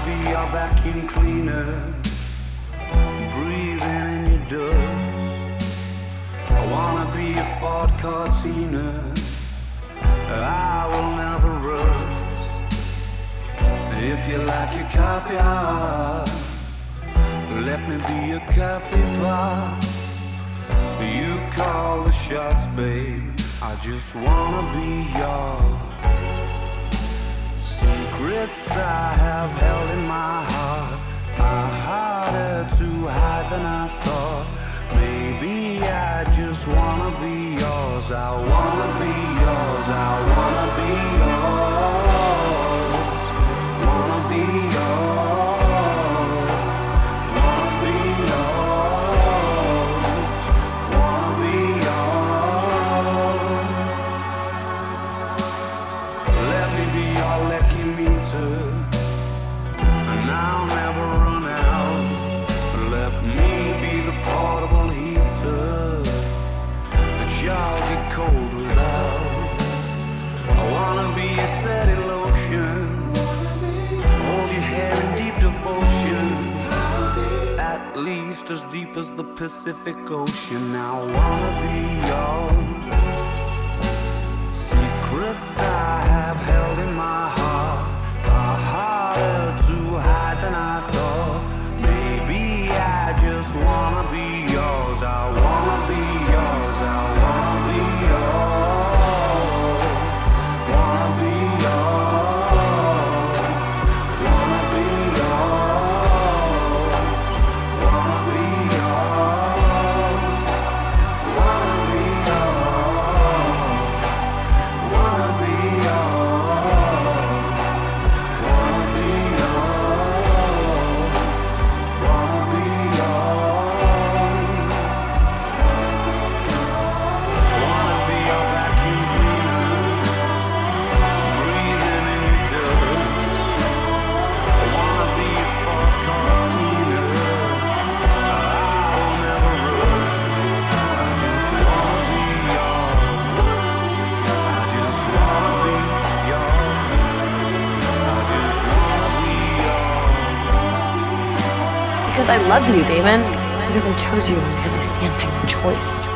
be your vacuum cleaner, breathing in your dust. I wanna be a Ford Cortina, I will never rust. If you like your coffee hot, let me be a coffee pot. You call the shots, babe, I just wanna be yours. Secrets I have held in my heart are harder to hide than I thought. Maybe I just wanna be yours. I wanna be yours. I wanna be yours. Wanna be yours. Wanna be yours. Wanna be yours. Let me be your lucky meter, and I'll never run out. Let me be the portable heater that y'all get cold without. I wanna be a steady lotion, hold your hair in deep devotion, at least as deep as the Pacific Ocean. I wanna be yours. Secrets I have held in my heart are harder to hide than I thought. Maybe I just wanna be yours. I wanna be yours. I wanna be yours. Wanna be yours. Wanna be yours. Wanna be yours. Wanna be yours. Wanna be yours. Wanna be yours. Wanna be yours. Wanna be your vacuum cleaner, breathing in your dust. I wanna be your Ford Cortina, I will never rust. I just wanna be yours. I just wanna be yours. I just wanna be yours. Because I love you, Damon. Because I chose you, and because I stand by your choice.